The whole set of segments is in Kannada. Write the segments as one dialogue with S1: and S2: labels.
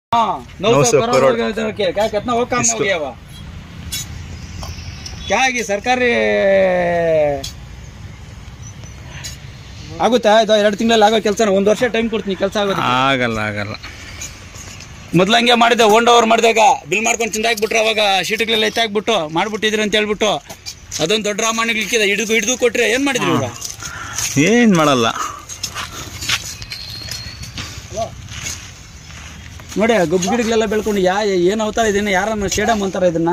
S1: 900 करोड़ क्या कितना वो काम हो गया? क्या ಆಗಿ ಸರ್ಕಾರಿ ಆಗುತ್ತಾ? ಇದು 2 ತಿಂಗಳಲ್ಲಿ ಆಗೋ ಕೆಲಸನ 1 ವರ್ಷ ಟೈಮ್ ಕೊಡ್ತೀನಿ ಕೆಲಸ ಆಗೋದು.
S2: ಆಗಲ್ಲ
S1: ಮೊದ್ಲು ಹಂಗೆ ಮಾಡಿದೆ, ಓನ್ ಓವರ್ ಮಾಡಿದಾಗ ಬಿಲ್ ಮಾಡ್ಕೊಂಡು ತಿಂದಾಕ್ಬಿಟ್ರು. ಅವಾಗ ಶೀಟ್ಗಳೆಲ್ಲ ಎತ್ತಾಕ್ಬಿಟ್ಟು ಮಾಡ್ಬಿಟ್ಟಿದ್ರಿ ಅಂತ ಹೇಳ್ಬಿಟ್ಟು ಅದೊಂದು ದೊಡ್ಡ ರಾಮಾಯಣಗಳಿಕ್ಕಿದೆ. ಹಿಡಿದು ಕೊಟ್ರೆ ಏನ್ ಮಾಡಿದ್ರಿ ಇವ್ರು?
S2: ಏನ್ ಮಾಡಲ್ಲ
S1: ನೋಡಿ. ಗೊಬ್ಬು ಗಿಡಗಳೆಲ್ಲ ಬೆಳ್ಕೊಂಡು ಏನ್ ಅವತಾರ ಇದನ್ನ ಯಾರನ್ನ ಸ್ಟೇಡಿಯಂ ಅಂತಾರ ಇದನ್ನ.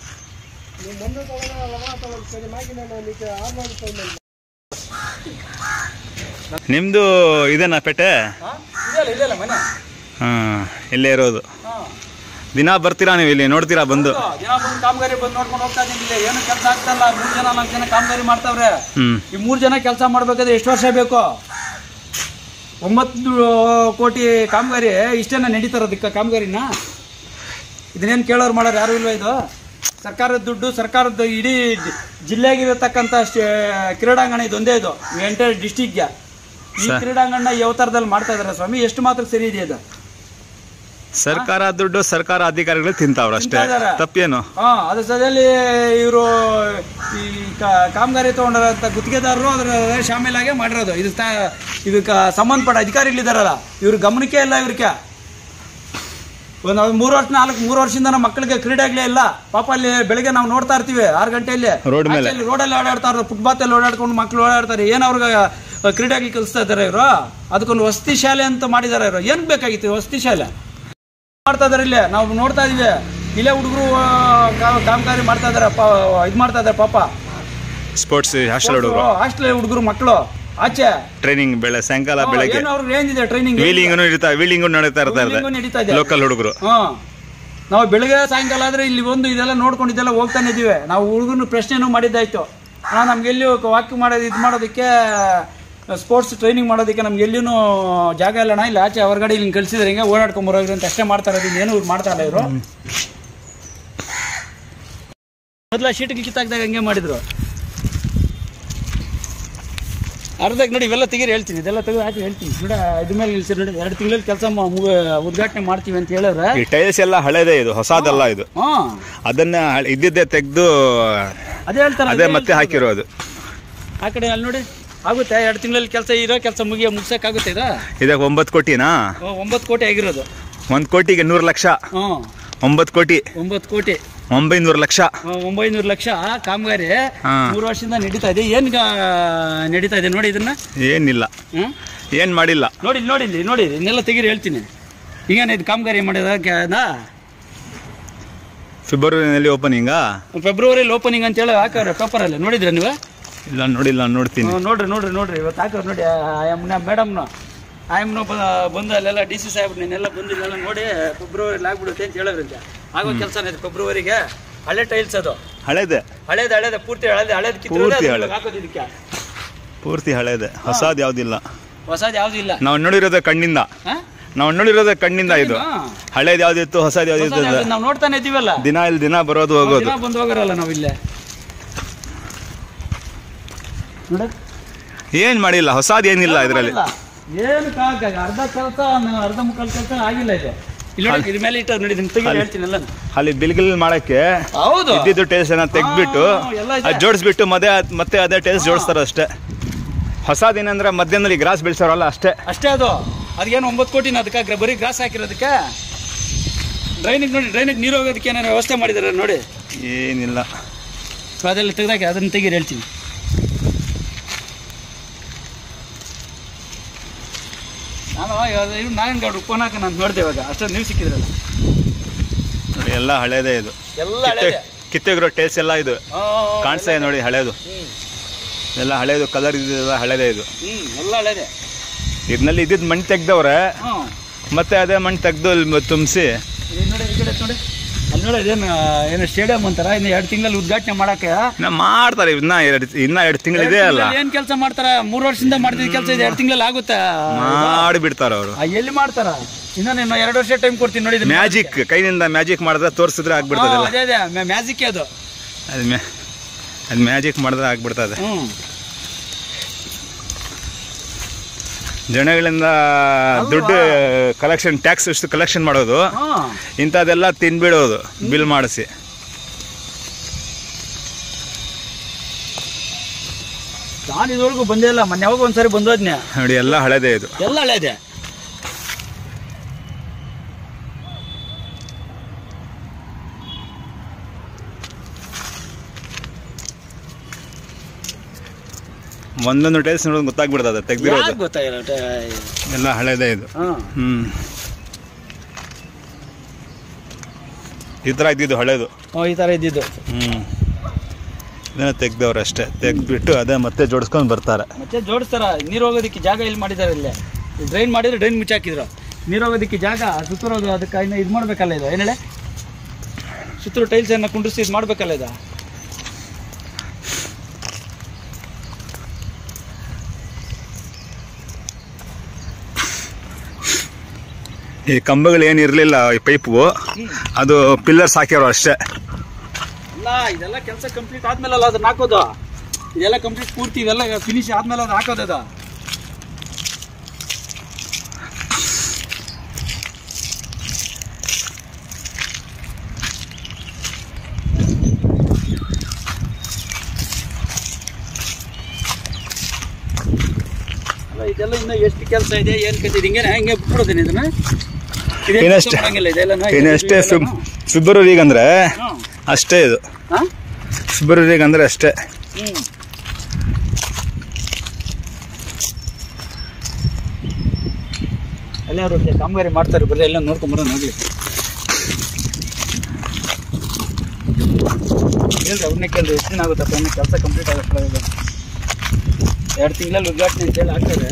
S2: ನಿಮ್ದು ಇದೇನಾ ಪೇಟೆ?
S1: ಮನೆ
S2: ಇಲ್ಲೇ ಇರೋದು. ದಿನ ಬರ್ತೀರಾ ನೀವು ಇಲ್ಲಿ? ನೋಡ್ತೀರಾ ಬಂದು?
S1: ದಿನ ಬಂದು ಕಾಮಗಾರಿ ಬಂದು ನೋಡ್ಕೊಂಡು ಹೋಗ್ತಾ ಇದ್ದೀನಿ. ಏನು ಕೆಲಸ ಆಗ್ತಲ್ಲ. 3 ಜನ 4 ಜನ ಕಾಮಗಾರಿ ಮಾಡ್ತಾವ್ರೆ. ಈ 3 ಜನ ಕೆಲಸ ಮಾಡ್ಬೇಕಾದ್ರೆ ಎಷ್ಟು ವರ್ಷ ಬೇಕು? 9 ಕೋಟಿ ಕಾಮಗಾರಿ ಇಷ್ಟೇನ ನಡೀತಾರದಕ್ಕೆ ಕಾಮಗಾರಿನ? ಇದನ್ನೇನು ಕೇಳೋರು ಮಾಡೋರು ಯಾರು ಇಲ್ವಾ? ಇದು ಸರ್ಕಾರದ ದುಡ್ಡು, ಸರ್ಕಾರದ ಇಡೀ ಜಿಲ್ಲೆಗಿರತಕ್ಕಂಥ ಕ್ರೀಡಾಂಗಣ ಇದೊಂದೇ. ಇದು ಎಂಟೈರ್ ಡಿಸ್ಟಿಕ್ಗೆ ಈ ಕ್ರೀಡಾಂಗಣ ಯಾವ ಥರದಲ್ಲಿ ಮಾಡ್ತಾ ಇದಾರೆ ಸ್ವಾಮಿ? ಎಷ್ಟು ಮಾತ್ರ ಸರಿ ಇದೆ ಇದು?
S2: ಸರ್ಕಾರ ದುಡ್ಡು ಸರ್ಕಾರ ಅಧಿಕಾರಿಗಳು ತಿಂತಾವ್ರ ಅಷ್ಟೇ, ತಪ್ಪೇನು?
S1: ಅದ್ರ ಸದ್ಯದಲ್ಲಿ ಇವರು ಈ ಕಾಮಗಾರಿ ತಗೊಂಡಿರೋಂಥ ಗುತ್ತಿಗೆದಾರರು ಅದ್ರ ಶಾಮೀಲಾಗೆ ಮಾಡಿರೋದು. ಇದಕ್ಕೆ ಸಂಬಂಧಪಟ್ಟ ಅಧಿಕಾರಿಗಳಿದಾರಲ್ಲ, ಇವ್ರ ಗಮನಕ್ಕೆ ಇಲ್ಲ. ಇವ್ರಿಗೆ ಒಂದು 3 ವರ್ಷದಿಂದ ನಮ್ಮ ಮಕ್ಕಳಿಗೆ ಕ್ರೀಡೆಗಳೇ ಇಲ್ಲ. ಪಾಪ ಅಲ್ಲಿ ಬೆಳಿಗ್ಗೆ ನಾವು ನೋಡ್ತಾ ಇರ್ತೀವಿ 6 ಗಂಟೆಯಲ್ಲಿ ರೋಡಲ್ಲಿ ಓಡಾಡ್ತಾರೆ, ಫುಟ್ಪಾತ್ ಅಲ್ಲಿ ಓಡಾಡ್ಕೊಂಡು ಮಕ್ಕಳು ಓಡಾಡ್ತಾರೆ. ಏನ್ ಅವ್ರಿಗೆ ಕ್ರೀಡೆಗಳು ಕಲಿಸ್ತಾ ಇದಾರೆ ಇವರು? ಅದಕ್ಕೊಂದು ವಸತಿ ಶಾಲೆ ಅಂತ ಮಾಡಿದಾರೆ ಇವರು. ಏನ್ ಬೇಕಾಗಿತ್ತು ವಸತಿ ಶಾಲೆ? ಮಾಡ್ತಾ ಇದಾರೆ ಇಲ್ಲೇ ನಾವು ನೋಡ್ತಾ ಇದೀವಿ. ಇಲ್ಲೇ ಹುಡುಗರು ಕಾಮಗಾರಿ ಮಾಡ್ತಾ ಇದಾರೆ, ಇದು ಮಾಡ್ತಾ ಇದಾರೆ ಪಾಪ.
S2: ಸ್ಪೋರ್ಟ್ಸ್ ಹಾಸ್ಟೆಲ್
S1: ಹುಡುಗರು ಮಕ್ಕಳು ಆಚೆ
S2: ಟ್ರೈನಿಂಗ್ ಸಾಯಂಕಾಲ ಬೆಳಗ್ಗೆ
S1: ರೇಂಜ್ ಇದೆ ಟ್ರೈನಿಂಗ್.
S2: ವೀಲಿಂಗ್ ನಡೀತಾ ಇರ್ತಾರೆ ಲೋಕಲ್ ಹುಡುಗರು.
S1: ನಾವು ಬೆಳಗ್ಗೆ ಸಾಯಂಕಾಲ ಆದ್ರೆ ಇಲ್ಲಿ ಬಂದು ಇದೆಲ್ಲ ನೋಡ್ಕೊಂಡು ಇದೆಲ್ಲ ಹೋಗ್ತಾನೆ ಇದೀವಿ. ನಾವು ಹುಡುಗರು ಪ್ರಶ್ನೆನೂ ಮಾಡಿದ್ದಾಯ್ತು. ನಮ್ಗೆ ಎಲ್ಲಿ ವಾಕ್ ಮಾಡೋದು ಇದು ಮಾಡೋದಕ್ಕೆ ಸ್ಪೋರ್ಟ್ಸ್ ಟ್ರೈನಿಂಗ್ ಮಾಡೋದಕ್ಕೆ ನಮ್ಗೆ ಎಲ್ಲಿನೂ ಜಾಗ ಇಲ್ಲ. ಇಲ್ಲಿ ಆಚೆ ಹೊರಗಡೆ ಇಲ್ಲಿ ಕಳಿಸಿದ್ರೆ ಹಿಂಗೆ ಓಡಾಡ್ಕೊಂಬರೋಗ್ರಿ ಅಂತ ಅಷ್ಟೇ ಮಾಡ್ತಾ ಇರೋದು. ಇನ್ನೇನು ಇವ್ರು ಮಾಡ್ತಾ ಇಲ್ಲ ಇವರು. ಮೊದಲ ಶೀಟ್ಗೆ ಕಿತ್ತಾಕ್ದಾಗ ಹಂಗೆ ಮಾಡಿದ್ರು. ಅರ್ಧಕ್ಕೆ ನೋಡಿ ಇವೆಲ್ಲ ತೆಗೀರಿ ಹೇಳ್ತೀನಿ. ಇದೆಲ್ಲ ತೆಗೆದು ಹಾಕಿ ಹೇಳ್ತೀನಿ ನೋಡಿ. ಇದ್ರ ಮೇಲೆ ನಿಲ್ಸಿ ನೋಡಿ. 2 ತಿಂಗಳಲ್ಲಿ ಕೆಲಸ ಉದ್ಘಾಟನೆ ಮಾಡ್ತೀವಿ ಅಂತ ಹೇಳಿದ್ರೆ.
S2: ಈ ಟೈಲ್ಸ್ ಎಲ್ಲ ಹಳೇದೇ, ಇದು ಹೊಸದಲ್ಲ. ಇದು ಅದನ್ನ ಇದ್ದಿದ್ದೇ ತೆಗೆದು
S1: ಅದೇ ಹೇಳ್ತಾರೆ,
S2: ಅದೇ ಮತ್ತೆ ಹಾಕಿರೋದು.
S1: ಆ ಕಡೆ ಅಲ್ಲಿ ನೋಡಿ ಆಗುತ್ತೆ. 2 ತಿಂಗಳಲ್ಲಿ ಕೆಲಸ ಇರೋ ಕೆಲಸ ಮುಗಿಸಕ್ಕಾಗುತ್ತೆ.
S2: ಇದಕ್ಕೆ 9 ಕೋಟಿನಾ?
S1: 9 ಕೋಟಿ ಆಗಿರೋದು.
S2: 1 ಕೋಟಿಗೆ 100 ಲಕ್ಷ. 9 ಕೋಟಿ 900 ಲಕ್ಷ.
S1: 900 ಲಕ್ಷ ಕಾಮಗಾರಿ 3 ವರ್ಷದಿಂದ ನಡೀತಾ ಇದೆ. ಏನ್ ನಡೀತಾ ಇದೆ ನೋಡಿ. ಇದನ್ನ
S2: ಏನಿಲ್ಲ, ಏನ್ ಮಾಡಿಲ್ಲ.
S1: ನೋಡಿ ಇನ್ನೆಲ್ಲ ತೆಗೀರಿ ಹೇಳ್ತೀನಿ. ಈಗೇನ ಇದು ಕಾಮಗಾರಿ ಮಾಡಿದ
S2: ಫೆಬ್ರವರಿನಲ್ಲಿ ಓಪನಿಂಗ್.
S1: ಫೆಬ್ರವರಿಯಲ್ಲಿ ಓಪನಿಂಗ್ ಅಂತ ಹೇಳಿ ಹಾಕವ್ರೆ ಪೇಪರ್ ಅಲ್ಲಿ. ನೋಡಿದ್ರೆ ನೀವು?
S2: ಇಲ್ಲ ನೋಡಿಲ್ಲ, ನೋಡ್ತೀನಿ.
S1: ನೋಡ್ರಿ ಇವತ್ತು ಹಾಕವ್ರು ನೋಡಿ. ಮೇಡಮ್ನು ಆಯಮ್ನು ಬಂದು ಅಲ್ಲೆಲ್ಲ DC ಸಾಹೇಬ್ರು ನೀನೆಲ್ಲ ಬಂದು ಇಲ್ಲೆಲ್ಲ ನೋಡಿ ಫೆಬ್ರವರಿಲಿ ಆಗ್ಬಿಡುತ್ತೆ ಅಂತ ಹೇಳೋದ್ರಿಂದ ಆಗೋ ಕೆಲಸ ಇದೆ. ಫೆಬ್ರವರಿಗೆ ಹಳೆ ಟೈಲ್ಸ್ ಅದು ಹಳೇದೆ ಪೂರ್ತಿ ಹಳೇದು ಕಿತ್ತೋದು ಹಾಕೋದು. ಇದಕ್ಕೆ
S2: ಪೂರ್ತಿ ಹಳೇದೆ, ಹೊಸದು ಯಾವ್ದಿಲ್ಲ.
S1: ನಾವು
S2: ನೋಡಿರೋದೇ ಕಣ್ಣಿಂದ ಇದು ಹಳೇದು ಯಾವ್ದಿತ್ತು ಹೊಸದು ಯಾವ್ದಿತ್ತು
S1: ನಾವು ನೋಡ್ತಾನೆ ಇದೀವಲ್ಲ.
S2: ದಿನ ಬರೋದು ಹೋಗೋದು.
S1: ಬಂದು ಹೋಗೋರಲ್ಲ ನಾವು ಇಲ್ಲೇ.
S2: ಏನ್ ಮಾಡಿಲ್ಲ, ಹೊಸದು ಏನಿಲ್ಲ ಇದರಲ್ಲಿ.
S1: ಏನು ಅರ್ಧ ಕೆಲಸ ಅರ್ಧ ಮುಕ್ಕಾಲ್ ಕೆಲಸ ಆಗಿಲ್ಲ ಇದು. ಇದ್ರ ಮೇಲೆ ಇಟ್ಟು ನೋಡಿ ಹೇಳ್ತೀನಿ ಎಲ್ಲ.
S2: ಅಲ್ಲಿ ಬಿಲ್ಗಿಲ್ ಮಾಡಕ್ಕೆ ಇದ್ದಿದ್ದು ಟೇಸ್ಟ್ ತೆಗ್ದ್ಬಿಟ್ಟು ಜೋಡಿಸ್ಬಿಟ್ಟು ಮತ್ತೆ ಅದೇ ಟೇಸ್ಟ್ ಜೋಡಿಸ್ತಾರ ಅಷ್ಟೇ. ಹೊಸದೇನಂದ್ರೆ ಮಧ್ಯಾಹ್ನದಲ್ಲಿ ಗ್ರಾಸ್ ಬೆಳೆಸೋರಲ್ಲ ಅಷ್ಟೇ.
S1: ಅದಕ್ಕೇನು 9 ಕೋಟಿನ ಅದಕ್ಕೆ ಬರೀ ಗ್ರಾಸ್ ಹಾಕಿರೋದಕ್ಕೆ. ಡ್ರೈನಿಗೆ ನೀರು ಹೋಗೋದಕ್ಕೆ ಏನಾರು ವ್ಯವಸ್ಥೆ ಮಾಡಿದಾರೆ ನೋಡಿ.
S2: ಏನಿಲ್ಲ,
S1: ಅದೆಲ್ಲ ತೆಗ್ದಾಕಿ ಅದನ್ನ ತೆಗೀರಿ ಹೇಳ್ತೀನಿ. ನಾರಾಯಣಗೌಡ್ರು ಫೋನ್ ಹಾಕ ನಾನು ನೋಡ್ದೆ ಇವಾಗ. ಅಷ್ಟೊಂದು ನೀವು ಸಿಕ್ಕಿದ್ರಲ್ಲ
S2: ನೋಡಿ. ಎಲ್ಲ ಹಳೇದೇ ಇದು. ಕಿತ್ತೋಗಿರೋ ಟೇಲ್ಸ್ ಎಲ್ಲ ಇದು ಕಾಣಿಸ್ತಾ ಇದೆ ನೋಡಿ. ಹಳೇದು ಎಲ್ಲ ಹಳೇದು ಕಲರ್ ಇದೆಲ್ಲ ಹಳೇದೇ ಇದು.
S1: ಎಲ್ಲ ಹಳೇದೇ.
S2: ಇದರಲ್ಲಿ ಇದ್ದಿದ್ದು ಮಣ್ಣು ತೆಗ್ದವ್ರೆ, ಮತ್ತೆ ಅದೇ ಮಣ್ಣು ತೆಗ್ದು ತುಂಬಿಸಿ
S1: ನೋಡಿ. ಅಲ್ಲಿ ನೋಡಿ ಏನು ಸ್ಟೇಡಿಯಂ ಅಂತಾರ. ಇನ್ನು 2 ತಿಂಗಳಲ್ಲಿ ಉದ್ಘಾಟನೆ ಮಾಡಕ್ಕೆ
S2: ಮಾಡ್ತಾರೆ. ಇನ್ನ 2 ತಿಂಗಳಿದೆ ಅಲ್ಲ.
S1: ಏನ್ ಕೆಲಸ ಮಾಡ್ತಾರ? 3 ವರ್ಷದಿಂದ ಮಾಡ್ತಿದ್ದ ಕೆಲಸ ಇದೆ 2 ತಿಂಗಳಲ್ಲಿ ಆಗುತ್ತಾ?
S2: ಮಾಡಿಬಿಡ್ತಾರ ಅವರು.
S1: ಎಲ್ಲಿ ಮಾಡ್ತಾರ? ಇನ್ನು 2 ವರ್ಷ ಟೈಮ್ ಕೊಡ್ತೀನಿ ನೋಡಿ.
S2: ಮ್ಯಾಜಿಕ್, ಕೈನಿಂದ ಮ್ಯಾಜಿಕ್ ಮಾಡಿದ್ರೆ ತೋರಿಸಿದ್ರೆ ಆಗ್ಬಿಡ್ತದೆ.
S1: ಅದೇ ಮ್ಯಾಜಿಕ್ ಅದು
S2: ಮ್ಯಾಜಿಕ್ ಮಾಡಿದ್ರೆ ಆಗ್ಬಿಡ್ತದೆ. ಜನಗಳಿಂದ ದುಡ್ಡು ಕಲೆಕ್ಷನ್, ಟ್ಯಾಕ್ಸ್ ಎಷ್ಟು ಕಲೆಕ್ಷನ್ ಮಾಡೋದು, ಇಂಥದ್ದೆಲ್ಲ ತಿನ್ಬಿಡೋದು ಬಿಲ್ ಮಾಡಿಸಿ.
S1: ನಾನು ಇದುವರೆಗೂ ಬಂದೇ ಇಲ್ಲ, ಮೊನ್ನೆ ಯಾವಾಗ ಒಂದ್ಸರಿ ಬಂದೋದ್ನೆ
S2: ನೋಡಿ. ಎಲ್ಲ ಹಳೇದೇ, ಇದು
S1: ಎಲ್ಲ ಹಳೇದೆ.
S2: ಒಂದೊಂದು ಟೈಲ್ಸ್ ನೋಡೋದು ಗೊತ್ತಾಗ್ಬಿಡ್ತದೆ, ತೆಗ್ದಿರೋದು
S1: ಗೊತ್ತಾಗಿಲ್ಲ,
S2: ಎಲ್ಲ ಹಳೇದೇ ಇದು. ಈ ಥರ ಇದ್ದಿದ್ದು ಹಳೇದು,
S1: ಈ ಥರ ಇದ್ದಿದ್ದು.
S2: ಇದನ್ನ ತೆಗ್ದವ್ರು ಅಷ್ಟೇ, ತೆಗ್ದ್ಬಿಟ್ಟು ಅದೇ ಮತ್ತೆ ಜೋಡಿಸ್ಕೊಂಡು ಬರ್ತಾರೆ.
S1: ಮತ್ತೆ ಜೋಡಿಸ್ತಾರ. ನೀರು ಹೋಗೋದಕ್ಕೆ ಜಾಗ ಇಲ್ಲಿ ಮಾಡಿದ್ದಾರೆ, ಇಲ್ಲೇ ಡ್ರೈನ್ ಮಾಡಿದ್ರೆ ಡ್ರೈನ್ ಮುಚ್ಚಾಕಿದ್ರು. ನೀರು ಹೋಗೋದಕ್ಕೆ ಜಾಗ ಸುತ್ತರೋದು, ಅದಕ್ಕೆ ಇನ್ನು ಇದು ಮಾಡಬೇಕಲ್ಲ, ಇದು ಏನೇಳೆ ಸುತ್ತೂರು ಟೈಲ್ಸ್ ಅನ್ನ ಕುಂಡಿಸಿ ಇದು ಮಾಡಬೇಕಲ್ಲ. ಇದು
S2: ಈ ಕಂಬಗಳು ಏನು ಇರಲಿಲ್ಲ, ಈ ಪೈಪು ಅದು ಪಿಲ್ಲರ್ಸ್ ಹಾಕ್ಯಾರೋ ಅಷ್ಟೇ.
S1: ಅಲ್ಲ, ಇದೆಲ್ಲ ಕೆಲಸ ಕಂಪ್ಲೀಟ್ ಆದ್ಮೇಲೆ ಅಲ್ಲ ಅದನ್ನ ಹಾಕೋದು. ಇದೆಲ್ಲ ಕಂಪ್ಲೀಟ್ ಪೂರ್ತಿ ಇದೆಲ್ಲ ಫಿನಿಶ್ ಆದ್ಮೇಲೆ ಅದು ಹಾಕೋದು. ಅದು ಇದೆಲ್ಲ ಇನ್ನು ಎಷ್ಟು ಕೆಲಸ ಇದೆ, ಏನ್ ಕತೆ ಹಿಂಗೆ ಹಂಗೆ ಬಿಟ್ಬಿಡೋದೇನೆ ಇದನ್ನ.
S2: ಇನ್ನಷ್ಟೇ ಫೆಬ್ರವರಿಗೆ ಅಂದ್ರೆ ಅಷ್ಟೇ, ಇದು ಫೆಬ್ರವರಿಗೆ ಅಂದ್ರೆ ಅಷ್ಟೇ.
S1: ಎಲ್ಲರೂ ಕಾಮಗಾರಿ ಮಾಡ್ತಾರೆ, ಬರ್ರಿ ಎಲ್ಲ ನೋಡ್ಕೊಂಬರೋಣ ಹೋಗ್ಲಿ. ಹೇಳ್ರಿ ಅವ್ರನ್ನೇ ಕೇಳ್ರಿ, ಎಷ್ಟು ದಿನ ಆಗುತ್ತಪ್ಪ ಇನ್ನು ಕೆಲಸ ಕಂಪ್ಲೀಟ್ ಆಗುತ್ತೆ. 2 ತಿಂಗಳಲ್ಲಿ ಉದ್ಘಾಟನೆ ಅಂತೇಳಿ ಆಗ್ತದೆ.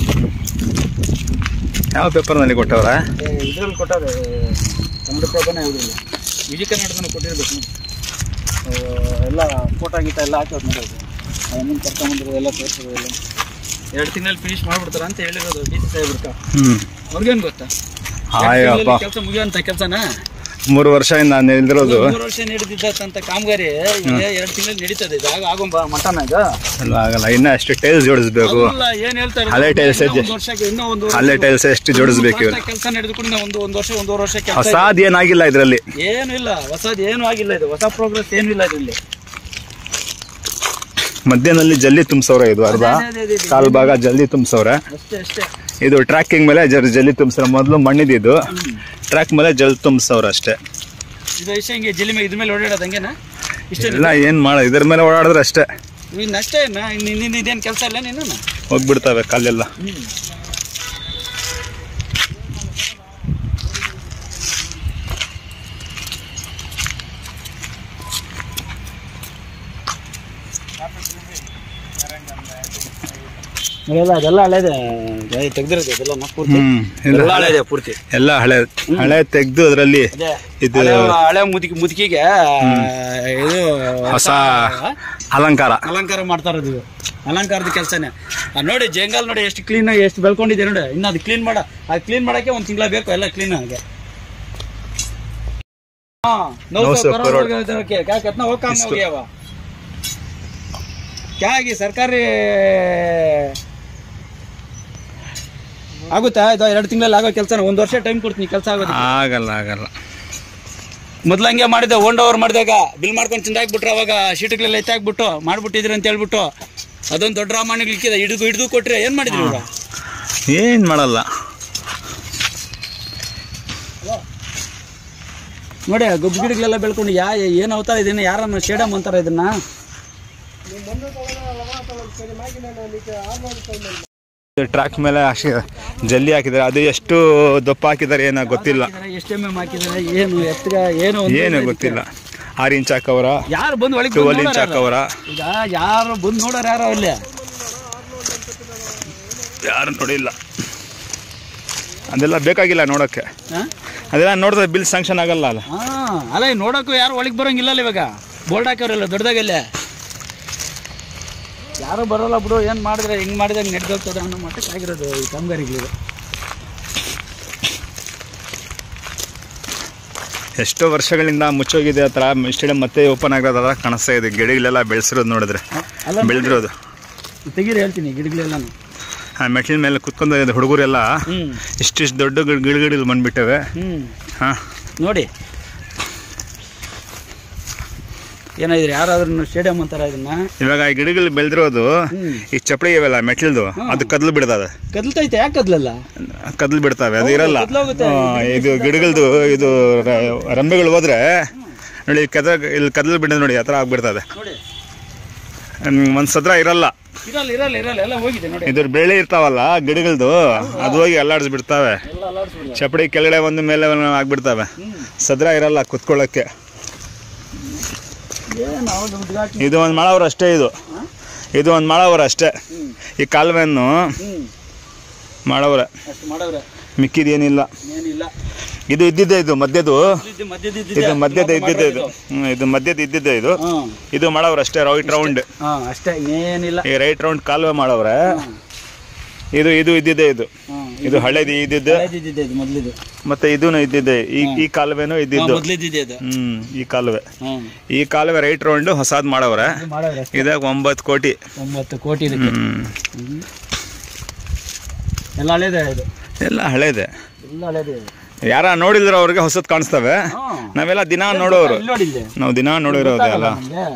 S2: ಯಾವ ಪೇಪರ್ನಲ್ಲಿ ಕೊಟ್ಟವ್ರ?
S1: ಇದ್ರಲ್ಲಿ ಕೊಟ್ಟಾರೆ, ಕನ್ನಡಪ್ರಭನೇ ಇರಲಿಲ್ಲ, ವಿಜಯ ಕರ್ನಾಟಕನ ಕೊಟ್ಟಿರ್ಬೇಕು. ಎಲ್ಲ ಫೋಟೋ ಗೀಟ ಎಲ್ಲ ಹಾಕೋದು ನೋಡೋದು, ಅದನ್ನು ಕರ್ಕೊಂಬಂದಿರೋದು ಎಲ್ಲ ತೋರಿಸೋದು ಎಲ್ಲ 2 ತಿಂಗಳಲ್ಲಿ ಫಿನಿಶ್ ಮಾಡ್ಬಿಡ್ತಾರ ಅಂತ ಹೇಳಿರೋದು ಡಿ ಸಿ ಸಾಹೇಬ್ರಕ್ಕ. ಅವ್ರಿಗೇನು ಗೊತ್ತಾ ಕೆಲಸ ಮುಗಿಯುವಂಥ ಕೆಲಸನ
S2: 3 ವರ್ಷದಿಂದ ನಾನು ಹೇಳಿರೋದು.
S1: 3 ವರ್ಷ ನಡೆದಿದ್ದಂತ ಕಾಮಗಾರಿ 2 ತಿಂಗಳಲ್ಲಿ ನಡೀತದೆ. ಇದು ಆಗೊಂಬ ಮಟನ ಇದು
S2: ಆಗಲ್ಲ. ಇನ್ನ ಅಷ್ಟು ಟೈಲ್ಸ್ ಜೋಡಿಸ್ಬೇಕು.
S1: ಏನ್ ಹೇಳ್ತಾರೆ,
S2: ಹಳೆ ಟೈಲ್ಸ್ ಹಳೆ ಟೈಲ್ಸ್ ಎಷ್ಟು ಜೋಡಿಸ್ಬೇಕು.
S1: ಕೆಲಸ ನಡೆದುಕೊಂಡು ಒಂದು ವರ್ಷ 1.5 ವರ್ಷ ಕೆಲಸ.
S2: ಹೊಸಾದ್ ಏನಾಗಿಲ್ಲ ಇದ್ರಲ್ಲಿ,
S1: ಏನು ಇಲ್ಲ, ಹೊಸದ್ ಏನು ಆಗಿಲ್ಲ. ಇದು ಹೊಸ ಪ್ರೋಗ್ರೆಸ್ ಏನು ಇಲ್ಲ ಇದರಲ್ಲಿ.
S2: ಮಧ್ಯದಲ್ಲಿ ಜಲ್ಲಿ ತುಂಬಿಸವ್ರೆ, ಇದು ಅರ್ಧ ಕಾಲ್ ಭಾಗ ಜಲ್ಲಿ ತುಂಬಿಸವ್ರೆ
S1: ಅಷ್ಟೇ ಅಷ್ಟೇ.
S2: ಇದು ಟ್ರ್ಯಾಕಿಂಗ್ ಮೇಲೆ ಜಲ್ಲಿ ತುಂಬಿಸ್ರ, ಮೊದಲು ಮಣ್ಣಿದ್ದು ಟ್ರ್ಯಾಕ್ ಮೇಲೆ ಜಲ್ ತುಂಬಿಸವ್ರೆ ಅಷ್ಟೇ.
S1: ಇದು ಇಷ್ಟ ಹಿಂಗೆ ಜಲ್ಲಿ ಮೇಲೆ ಇದ್ರ ಮೇಲೆ ಓಡಾಡೋದು ಹಂಗೇನಾ?
S2: ಇಷ್ಟೆಲ್ಲ ಏನ್ ಮಾಡ, ಇದ್ರ ಮೇಲೆ ಓಡಾಡಿದ್ರೆ ಅಷ್ಟೇ.
S1: ಇನ್ನಷ್ಟೇ, ನಿನ್ನ ಇದೇನು ಕೆಲಸ ಇಲ್ಲ, ನೀನು
S2: ಹೋಗ್ಬಿಡ್ತಾವೆ ಕಾಲೆಲ್ಲ.
S1: ಅದೆಲ್ಲ ಹಳೇದೆ ತೆಗ್ದಿರೋದು, ಅದೆಲ್ಲ ಪೂರ್ತಿ ಹಳೇದೆ, ಪೂರ್ತಿ ಎಲ್ಲ
S2: ಹಳೆ ತೆಗ್ದು ಅದ್ರಲ್ಲಿ ಇದು
S1: ಹಳೆ ಮುದುಕಿಗೆ ಇದು
S2: ಹೊಸ ಅಲಂಕಾರ
S1: ಮಾಡ್ತಾ ಇರೋದು. ಅಲಂಕಾರದ ಕೆಲಸನೇ ನೋಡಿ. ಜಂಗಲ್ ನೋಡಿ ಎಷ್ಟು ಕ್ಲೀನ್ ಆಗಿ ಎಷ್ಟು ಬೆಳ್ಕೊಂಡಿದೆ ನೋಡಿ. ಇನ್ನು ಅದು ಕ್ಲೀನ್ ಮಾಡಕ್ಕೆ 1 ತಿಂಗಳ ಬೇಕು ಎಲ್ಲ ಕ್ಲೀನ್ ಆಗಿ. ಸರ್ಕಾರಿ ಆಗುತ್ತಾ? ಇದು 2 ತಿಂಗಳಲ್ಲಿ ಆಗೋ ಕೆಲಸ 1 ವರ್ಷ ಟೈಮ್ ಕೊಡ್ತೀನಿ ಕೆಲಸ ಆಗೋದು.
S2: ಆಗಲ್ಲ.
S1: ಮೊದ್ಲು ಹಂಗೆ ಮಾಡಿದೆ, ಓವರ್ ಮಾಡಿದಾಗ ಬಿಲ್ ಮಾಡ್ಕೊಂಡು ತಿಂದಾಕ್ಬಿಟ್ರು. ಅವಾಗ ಶೀಟ್ಗಳೆಲ್ಲ ಎತ್ತಾಕ್ಬಿಟ್ಟು ಮಾಡ್ಬಿಟ್ಟಿದ್ರಿ ಅಂತ ಹೇಳ್ಬಿಟ್ಟು ಅದೊಂದು ದೊಡ್ಡ ರಾಮಾಯಣಗಳಿಕ್ಕಿದೆ. ಹಿಡಿದು ಕೊಟ್ರೆ ಏನ್ ಮಾಡಿದ್ರಿ ಇವಾಗ?
S2: ಏನ್ ಮಾಡಲ್ಲ
S1: ನೋಡಿ. ಗೊಬ್ಬರ ಗಿಡಗಳೆಲ್ಲ ಬೆಳ್ಕೊಂಡು ಏನ್ ಅವತಾರ ಇದನ್ನ, ಯಾರನ್ನ ಶೇಡಮ್ ಅಂತಾರ ಇದನ್ನ.
S2: ಟ್ರ್ಯಾಕ್ ಮೇಲೆ ಜಲ್ಲಿ ಹಾಕಿದ್ದಾರೆ, ಅದು ಎಷ್ಟು ದಪ್ಪ ಹಾಕಿದ್ದಾರೆ ಏನೋ ಗೊತ್ತಿಲ್ಲ.
S1: ಎಷ್ಟು MM ಹಾಕಿದ್ದಾರೆ ಏನು
S2: ಗೊತ್ತಿಲ್ಲ. 6 ಇಂಚ್ ಹಾಕವ್ರ,
S1: ಯಾರು ಬಂದು
S2: 12 ಇಂಚ್ ಹಾಕವ್ರ.
S1: ಈಗ ಯಾರು ಬಂದು ನೋಡೋರು ಯಾರೋ ಅಲ್ಲಿ
S2: ಯಾರು ನೋಡಿಲ್ಲ. ಅದೆಲ್ಲ ಬೇಕಾಗಿಲ್ಲ ನೋಡೋಕ್ಕೆ. ಅದೆಲ್ಲ ನೋಡಿದ್ರೆ ಬಿಲ್ ಸ್ಯಾಂಕ್ಷನ್ ಆಗಲ್ಲ ಅಲ್ಲ.
S1: ಅಲ್ಲ ನೋಡೋಕ್ಕೂ ಯಾರು ಒಳಗೆ ಬರೋಂಗಿಲ್ಲ ಇವಾಗ. ಬೋರ್ಡ್ ಹಾಕೋರಲ್ಲ ದೊಡ್ಡದಾಗಲ್ಲೇ, ಯಾರು ಬರೋಲ್ಲ ಬಿಡು. ಏನು ಮಾಡಿದ್ರೆ ಹಿಂಗೆ ಮಾಡಿದಾಗ ನಡೆದೋಗ್ತದೆ ಅನ್ನೋ ಮಟ್ಟಕ್ಕೆ ಆಗಿರೋದು ಈ ಕಾಮಗಾರಿಗಳು.
S2: ಎಷ್ಟೋ ವರ್ಷಗಳಿಂದ ಮುಚ್ಚೋಗಿದೆ ಆ ಥರ ಸ್ಟೇಡಿಯಂ, ಮತ್ತೆ ಓಪನ್ ಆಗಿರೋದ ಕಾಣಿಸ್ತಾ ಇದೆ. ಗಿಡಗಳೆಲ್ಲ ಬೆಳೆಸಿರೋದು ನೋಡಿದ್ರೆ, ಬೆಳೆದಿರೋದು.
S1: ತೆಗೀರಿ ಹೇಳ್ತೀನಿ ಗಿಡಗಳೆಲ್ಲ.
S2: ಆ ಮೆಟ್ಲಿನ ಮೇಲೆ ಕುತ್ಕೊಂಡು ಹುಡುಗರೆಲ್ಲ ಇಷ್ಟಿಷ್ಟು ದೊಡ್ಡ ಗಿಡಗಳು ಬಂದ್ಬಿಟ್ಟವೆ. ಹಾಂ
S1: ನೋಡಿ ಏನಾದ್ರಿ ಯಾರಾದ್ರೂ ಸ್ಟೇಡಿಯಂ ಅಂತಾರ ಇದನ್ನ.
S2: ಇವಾಗ ಈ ಗಿಡಗಳು ಬೆಳೆದಿರೋದು ಈ ಚಪ್ಪಡಿ ಇವೆಲ್ಲ ಮೆಟ್ಲಿಲ್ದು ಅದು ಕದ್ಲು ಬಿಡ್ತದೆ.
S1: ಕದ್ಲತೈತೆ ಯಾಕೆ ಕದ್ಲಲ್ಲ?
S2: ಕದ್ಲು ಬಿಡ್ತಾವೆ, ಅದು ಇರಲ್ಲ. ಇದು ಗಿಡಗಳದು ಇದು ರಂಬೆಗಳು ಹೋದ್ರೆ ನೋಡಿ ಇಲ್ಲಿ ಕದ್ಲು ಬಿಡ ನೋಡಿ ಆ ಥರ ಆಗ್ಬಿಡ್ತದೆ. ಒಂದು ಸದ್ರ ಇರಲ್ಲ, ಇದ್ರ ಬೆಳೆ ಇರ್ತಾವಲ್ಲ ಗಿಡಗಳದು ಅದು ಹೋಗಿ ಅಲ್ಲಾಡಿಸ್ಬಿಡ್ತಾವೆ. ಚಪ್ಪಡಿ ಕೆಳಗಡೆ ಒಂದು ಮೇಲೆ ಆಗ್ಬಿಡ್ತಾವೆ, ಸದ್ರ ಇರಲ್ಲ ಕುತ್ಕೊಳ್ಳೋಕ್ಕೆ. ಇದು ಒಂದು ಮಾಡವ್ರ ಅಷ್ಟೇ, ಇದು ಒಂದು ಮಾಡವ್ರ ಅಷ್ಟೇ. ಈ ಕಾಲುವೆಯನ್ನು ಮಾಡವ್ರೆ, ಮಿಕ್ಕಿದೇನಿಲ್ಲ. ಇದು ಇದ್ದಿದ್ದೆ, ಇದು ಮಧ್ಯದ್ದು, ಇದು ಮಧ್ಯದ ಇದ್ದಿದ್ದೆ, ಇದು ಮಧ್ಯದ ಇದ್ದಿದ್ದೆ. ಇದು ಮಾಡವ್ರ ಅಷ್ಟೇ, ರೈಟ್ ರೌಂಡ್
S1: ಅಷ್ಟೇ, ಏನಿಲ್ಲ.
S2: ಈ ರೈಟ್ ರೌಂಡ್ ಕಾಲುವೆ ಮಾಡವ್ರೆ. ಇದು ಇದ್ದಿದ್ದೆ, ಇದು ಹಳೇದು ಇದ್ದಿದ್ದು, ಮತ್ತೆ ಇದೂ ಇದ್ದಿದ್ದೆ. ಈ ಕಾಲುವೆನೂ ಇದ್ದಿದ್ದು. ಈ ಕಾಲುವೆ ರೈಟ್ ರೌಂಡ್ ಹೊಸಾದ್ ಮಾಡವ್ರೆ. ಇದಾಗ 9 ಕೋಟಿ. ಎಲ್ಲ ಹಳೇದೆ. ಯಾರ ನೋಡಿದ್ರ ಅವ್ರಿಗೆ ಹೊಸದ್ ಕಾಣಿಸ್ತವೆ. ನಾವೆಲ್ಲ ದಿನ ನೋಡೋರು, ನಾವು ದಿನ ನೋಡಿರೋದು ಎಲ್ಲ.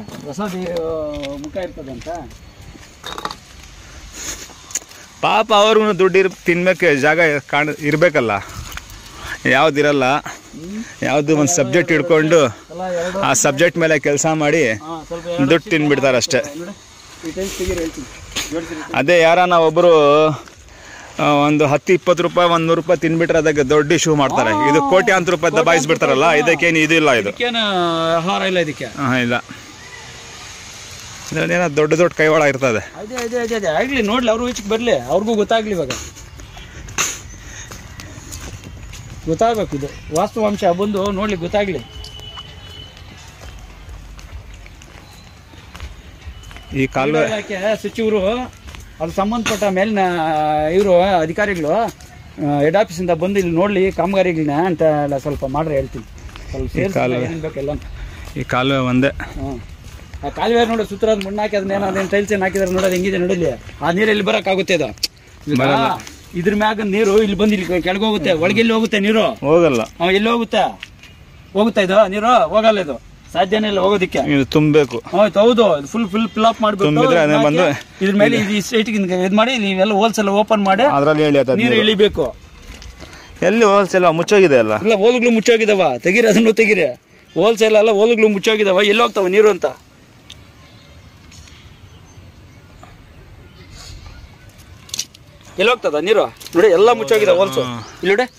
S2: ಪಾಪ ಅವ್ರಿಗೂ ದುಡ್ಡು ತಿನ್ಬೇಕು, ಜಾಗ ಇರ್ಬೇಕಲ್ಲ. ಯಾವ್ದಿರಲ್ಲ, ಯಾವ್ದು ಒಂದು ಸಬ್ಜೆಕ್ಟ್ ಹಿಡ್ಕೊಂಡು ಆ ಸಬ್ಜೆಕ್ಟ್ ಮೇಲೆ ಕೆಲಸ ಮಾಡಿ ದುಡ್ಡು ತಿನ್ಬಿಡ್ತಾರೆ ಅಷ್ಟೇ. ಅದೇ ಯಾರನ್ನ ಒಬ್ರು ಒಂದು 10-20 ರೂಪಾಯಿ 100 ರೂಪಾಯಿ ತಿನ್ಬಿಟ್ರೆ ಅದಕ್ಕೆ ದೊಡ್ಡ ಇಶ್ಯೂ ಮಾಡ್ತಾರೆ. ಇದು ಕೋಟ್ಯಾಂತರ ರೂಪಾಯಿ ದಬಾಯಿಸ್ಬಿಡ್ತಾರಲ್ಲ, ಇದಕ್ಕೇನು ಇದು ಇಲ್ಲ. ಇದು
S1: ಆಹಾರ ಇಲ್ಲ ಇದಕ್ಕೆ.
S2: ಇಲ್ಲ, ಏನೋ ದೊಡ್ಡ ಕೈವಾಡ ಇರ್ತದೆ.
S1: ಆಗ್ಲಿ ನೋಡ್ಲಿ, ಅವ್ರು ಈಚೆಗೆ ಬರ್ಲಿ, ಅವ್ರಿಗೂ ಗೊತ್ತಾಗ್ಲಿ. ಇವಾಗ ಗೊತ್ತಾಗ್ಬೇಕು, ಇದು ವಾಸ್ತವಾಂಶ ಬಂದು ನೋಡ್ಲಿ, ಗೊತ್ತಾಗ್ಲಿ.
S2: ಈ ಕಾಲುವೆ
S1: ಇಲಾಖೆ ಸಚಿವರು ಅದು ಸಂಬಂಧಪಟ್ಟ ಮೇಲಿನ ಇವರು ಅಧಿಕಾರಿಗಳು ಹೆಡ್ ಆಫೀಸಿಂದ ಬಂದು ಇಲ್ಲಿ ನೋಡ್ಲಿ ಕಾಮಗಾರಿಗಳನ್ನ ಅಂತ ಎಲ್ಲ ಸ್ವಲ್ಪ ಮಾಡ್ರೆ ಹೇಳ್ತೀನಿ. ಬೇಕೆಲ್ಲ
S2: ಈ ಕಾಲುವೆ ಒಂದೇ.
S1: ಆ ಕಾಲುವೆ ನೋಡಿ ಸುತ್ತ ಮಣ್ಣು ಹಾಕಿ ಅದನ್ನೇನು ಟೈಲ್ಸ್ ಏನು ಹಾಕಿದ್ರೆ ನೋಡೋದು ಹೆಂಗಿದೆ ನೋಡಿಲಿ. ಆ ನೀರು ಎಲ್ಲಿ ಬರೋಕ್ಕಾಗುತ್ತೆ? ಅದು ಇದ್ರ ಮ್ಯಾಗ ನೀರು ಇಲ್ಲಿ ಬಂದು ಇಲ್ಲಿ ಕೆಳಗೆ ಹೋಗುತ್ತೆ. ಒಳಗೆ ಎಲ್ಲಿ ಹೋಗುತ್ತೆ ನೀರು? ಹೋಗಲ್ಲ. ಎಲ್ಲಿ ಹೋಗುತ್ತೆ? ಇದು ನೀರು ಹೋಗಲ್ಲ. ಇದು ಸಾಧ್ಯನೇ ಇಲ್ಲ ಹೋಗೋದಿಕ್ಕೆ.
S2: ತುಂಬಬೇಕು.
S1: ಹೌದು, ಫುಲ್ ಫಿಲ್ ಅಪ್ ಮಾಡ್ಬೇಕು. ಇದ್ರ ಮೇಲೆ ಇದು ಮಾಡಿ ನೀವೆಲ್ಲ ಹೋಲ್ಸೆಲ್ಲ ಓಪನ್ ಮಾಡಿ ನೀರು ಇಳಿಬೇಕು.
S2: ಎಲ್ಲಿ ಹೋಲ್ಸೆಲ್ಲ ಮುಚ್ಚೋಗಿದೆ ಅಲ್ಲ?
S1: ಇಲ್ಲ, ಹೋಲ್ಗಳು ಮುಚ್ಚೋಗಿದಾವ. ತೆಗೀರಿ, ಅದನ್ನು ತೆಗೀರಿ. ಹೋಲ್ಸೆಲ್ ಅಲ್ಲ, ಹೋಲ್ಗಳು ಮುಚ್ಚೋಗಿದಾವ. ಎಲ್ಲಿ ಹೋಗ್ತಾವ ನೀರು ಅಂತ? ಎಲ್ಲಿ ಹೋಗ್ತದ ನೀರು? ನೋಡಿ, ಎಲ್ಲ ಮುಚ್ಚೋಗಿದಾವ ಹೋಲ್ಸು. ಇಲ್ಲಿ ನೋಡಿ,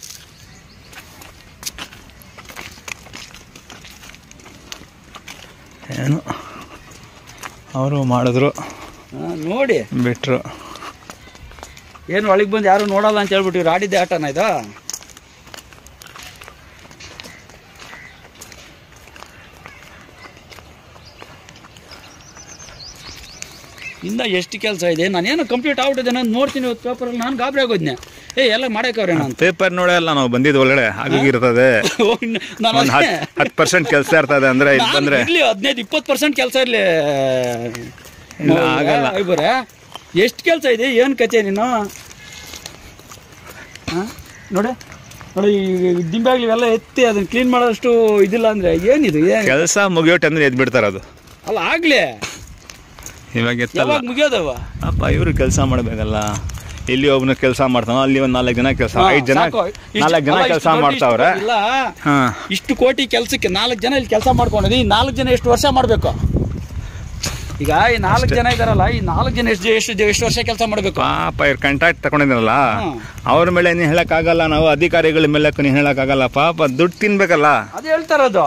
S2: ಏನು ಅವರು ಮಾಡಿದ್ರು
S1: ನೋಡಿ
S2: ಬಿಟ್ರು.
S1: ಏನು ಒಳಗೆ ಬಂದು ಯಾರು ನೋಡಲ್ಲ ಅಂತ ಹೇಳ್ಬಿಟ್ಟು ಇವ್ರು ಆಡಿದ್ದೆ ಆಟನ ಇದು. ಇನ್ನ ಎಷ್ಟು ಕೆಲಸ ಇದೆ. ನಾನೇನು ಕಂಪ್ಲೀಟ್ ಆಗ್ಬಿಟ್ಟಿದೆ, ನಾನು ನೋಡ್ತೀನಿ ಇವತ್ತು ಪೇಪರಲ್ಲಿ. ನಾನು ಗಾಬರಿ ಆಗೋದ್ನೆ. ಎಲ್ಲ ಮಾಡಕ್ಕವ್ರೆ. ನಾನು
S2: ಪೇಪರ್ ನೋಡಲ್ಲ, ನಾವು ಬಂದಿದ್ದು ಒಳಗಡೆ ಆಗಿರ್ತದೆ. 10% ಕೆಲಸ ಇರ್ತದೆ ಅಂದ್ರೆ ಇಲ್ಲಿ ಬಂದ್ರೆ
S1: 15-20% ಕೆಲಸ ಇರ್ಲಿ. ಆಗಲ್ಲ. ಎಷ್ಟು ಕೆಲಸ ಇದೆ, ಏನು ಕತೆ ನೀನು? ನೋಡಿ ನೋಡಿ, ದಿಂಬಾಗ್ಲಿ ಇವೆಲ್ಲ ಎತ್ತಿ ಅದನ್ನ ಕ್ಲೀನ್ ಮಾಡೋಷ್ಟು ಇದಿಲ್ಲ ಅಂದ್ರೆ ಏನಿದು?
S2: ಕೆಲಸ ಮುಗಿಯೋಟೆ ಅಂದ್ರೆ ಎದ್ ಬಿಡ್ತಾರ. ಅದು
S1: ಅಲ್ಲ, ಆಗ್ಲಿ
S2: ಇವಾಗ
S1: ಮುಗಿಯೋದವ.
S2: ಅಪ್ಪ ಇವ್ರು ಕೆಲಸ ಮಾಡ್ಬೇಕಲ್ಲ. ಇಲ್ಲಿ ಒಬ್ಬನ ಕೆಲಸ ಮಾಡ್ತಾವ, ಅಲ್ಲಿ ಒಂದ್ 4 ಜನ ಕೆಲಸ, 4 ಜನ ಕೆಲಸ ಮಾಡ್ತಾವ್ರೆ.
S1: ಇಷ್ಟು ಕೋಟಿ ಕೆಲಸಕ್ಕೆ 4 ಜನ ಇಲ್ಲಿ ಕೆಲಸ ಮಾಡ್ಕೊಂಡಿದ್ವಿ. ಈ 4 ಜನ ಎಷ್ಟು ವರ್ಷ ಮಾಡ್ಬೇಕು? ಈಗ ಈ 4 ಜನ ಇದಾರಲ್ಲ, ಈ 4 ಜನ ಎಷ್ಟು ವರ್ಷ ಕೆಲಸ ಮಾಡ್ಬೇಕು?
S2: ಪಾಪ ಇವ್ರು ಕಾಂಟ್ರಾಕ್ಟ್ ತಗೊಂಡಿದ್ರಲ್ಲ, ಅವ್ರ ಮೇಲೆ ನೀನ್ ಹೇಳಕ್ ಆಗಲ್ಲ. ನಾವು ಅಧಿಕಾರಿಗಳ ಮೇಲೆ ನೀನ್ ಹೇಳಕ್ ಆಗಲ್ಲ. ಪಾಪ ದುಡ್ಡು ತಿನ್ಬೇಕಲ್ಲ.
S1: ಅದೇ ಹೇಳ್ತಾರದು.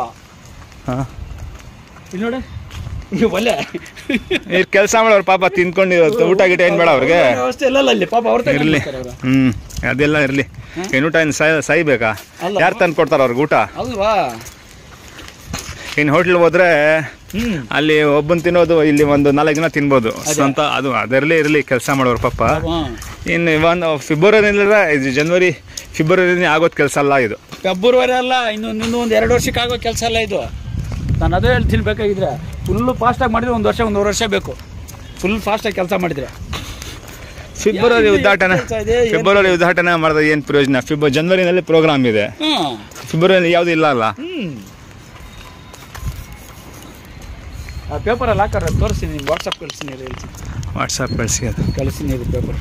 S1: ಇಲ್ಲಿ ನೋಡಿ, ಒಳ್ಳೆ
S2: ಕೆಲಸ ಮಾಡೋರು ಪಾಪ ತಿನ್ಕೊಂಡು ಊಟ ಗಿಟ ಏನ್ ಬೇಡ ಅವ್ರಿಗೆ? ಇರ್ಲಿ, ಅದೆಲ್ಲ ಇರ್ಲಿ. ಏನು ಊಟ ಏನು ಸಾಯ್ಬೇಕಾ? ಯಾರು ತಂದು ಕೊಡ್ತಾರ ಅವ್ರಿಗೆ ಊಟ
S1: ಅಲ್ವಾ?
S2: ಇನ್ನು ಹೋಟ್ಲ್ ಹೋದ್ರೆ ಅಲ್ಲಿ ಒಬ್ಬನ್ ತಿನ್ನೋದು, ಇಲ್ಲಿ ಒಂದು 4 ಜನ ತಿನ್ಬೋದು ಸ್ವಂತ. ಅದು ಅದರಲ್ಲೇ ಇರಲಿ ಕೆಲಸ ಮಾಡೋರು ಪಾಪ. ಇನ್ನು ಜನವರಿ ಫೆಬ್ರವರಿ ಆಗೋದ್ ಕೆಲಸ ಅಲ್ಲ ಇದು.
S1: ಫೆಬ್ರವರಿ ಅಲ್ಲ, ಇನ್ನೊಂದು 2 ವರ್ಷಕ್ಕೆ ಆಗೋ ಕೆಲಸ ಅಲ್ಲ ಇದು. ನಾನು ಅದೇ ಹೇಳ್ತೀನಿ, ಬೇಕಾಗಿದ್ರೆ ಫುಲ್ಲು ಫಾಸ್ಟಾಗಿ ಮಾಡಿದ್ರೆ 1 ವರ್ಷ 1.5 ವರ್ಷ ಬೇಕು. ಫುಲ್ ಫಾಸ್ಟಾಗಿ ಕೆಲಸ ಮಾಡಿದರೆ
S2: ಫೆಬ್ರವರಿ ಉದ್ಘಾಟನೆ ಮಾಡಿದ್ರೆ ಏನು ಪ್ರಯೋಜನ? ಜನವರಿನಲ್ಲಿ ಪ್ರೋಗ್ರಾಮ್ ಇದೆ, ಫೆಬ್ರವರಿಯಲ್ಲಿ ಯಾವುದು ಇಲ್ಲ ಅಲ್ಲ.
S1: ಪೇಪರಲ್ಲಿ ಹಾಕಾರ ತೋರಿಸ್ತೀನಿ, ವಾಟ್ಸಪ್ ಕಳಿಸ್ತೀನಿ, ಹೇಳ್ತೀನಿ.
S2: ವಾಟ್ಸಪ್ ಕಳಿಸಿ, ಅದು
S1: ಕಳಿಸ್ತೀನಿ ಇದು ಪೇಪರ್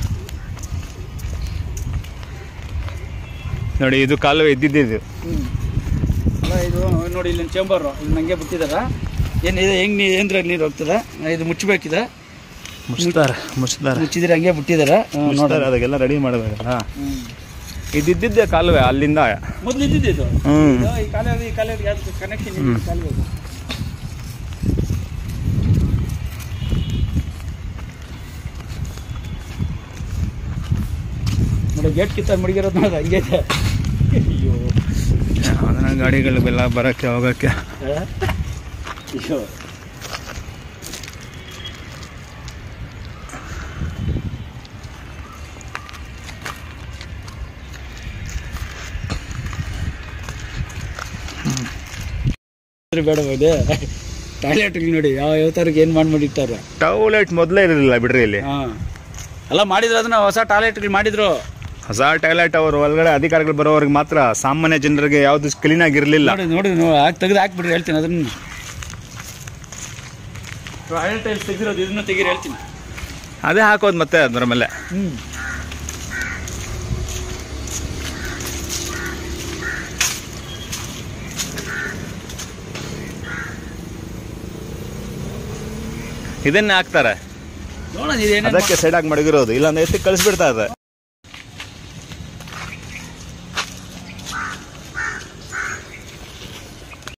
S2: ನೋಡಿ. ಇದು ಕಾಲುವೆ ಇದ್ದಿದ್ದು
S1: ಅಲ್ಲ, ಇದು ನೋಡಿ ಇಲ್ಲಿನ ಚೇಂಬರು, ಇಲ್ಲಿ ನನಗೆ ಬಿಟ್ಟಿದಾರ. ಏನಿದೆ ಹೆಂಗೆ ಏನ್ರಾಗ ನೀರು ಹೋಗ್ತದೆ, ಇದು ಮುಚ್ಚಬೇಕಿದೆ. ಮುಚ್ಚಿದ್ರೆ ಹಂಗೆ ಬಿಟ್ಟಿದಾರ.
S2: ನೋಡ್ತಾರೆ, ಅದಕ್ಕೆಲ್ಲ ರೆಡಿ ಮಾಡಬೇಕಲ್ಲ. ಇದ್ದಿದ್ದೆ ಕಾಲುವೆ ಅಲ್ಲಿಂದ
S1: ಮೊದಲು ಇದ್ದಿದ್ದು. ಈ ಕಾಲುವೆ ಯಾವ್ದು ಕನೆಕ್ಷನ್ ಇದೆ ಕಾಲುವೆ? ನೋಡಿ ಗೇಟ್ ಕಿತ್ತ ಮಡಗಿರೋದು ನೋಡ, ಹಂಗೆ. ಅಯ್ಯೋ,
S2: ಅದನ್ನ ಗಾಡಿಗಳಿಗೆಲ್ಲ ಬರೋಕ್ಕೆ ಹೋಗೋಕ್ಕೆ.
S1: ಅಯ್ಯೋ, ಬೇಡವಾಗಿದೆ. ಟಾಯ್ಲೆಟ್ ನೋಡಿ ಯಾವ ಥರಕ್ಕೆ ಏನು ಮಾಡಿಟ್ಟಾರೆ.
S2: ಟಾಯ್ಲೆಟ್ ಮೊದಲೇ ಇರಲಿಲ್ಲ ಬಿಡ್ರಿ ಇಲ್ಲಿ.
S1: ಎಲ್ಲ ಮಾಡಿದ್ರು, ಅದನ್ನ ಹೊಸ ಟಾಯ್ಲೆಟ್ಗಳು ಮಾಡಿದ್ರು.
S2: ಹೊಸ ಟಾಯ್ಲೆಟ್ ಅವರು ಒಳಗಡೆ ಅಧಿಕಾರಿಗಳು ಬರೋವ್ರಿಗೆ ಮಾತ್ರ, ಸಾಮಾನ್ಯ ಜನರಿಗೆ ಯಾವುದು ಕ್ಲೀನ್ ಆಗಿರಲಿಲ್ಲ.
S1: ನೋಡಿ ತೆಗೆದು ಹಾಕ್ಬಿಡ್ರಿ, ಹೇಳ್ತೀನಿ. ಅದನ್ನ ಟಾಯ್ಲೆಟ್ ತೆಗೆದಿರೋದು, ಇದನ್ನು ತೆಗೀರಿ ಹೇಳ್ತೀನಿ.
S2: ಅದೇ ಹಾಕೋದು ಮತ್ತೆ ಅದರ ಮೇಲೆ. ಇದನ್ನೇ ಹಾಕ್ತಾರೆ, ಅದಕ್ಕೆ ಸೈಡ್ ಆಗಿ ಮಡಗಿರೋದು, ಇಲ್ಲಾಂದ್ರೆ ಎತ್ತಿ ಕಳಿಸ್ಬಿಡ್ತಾ ಇದೆ.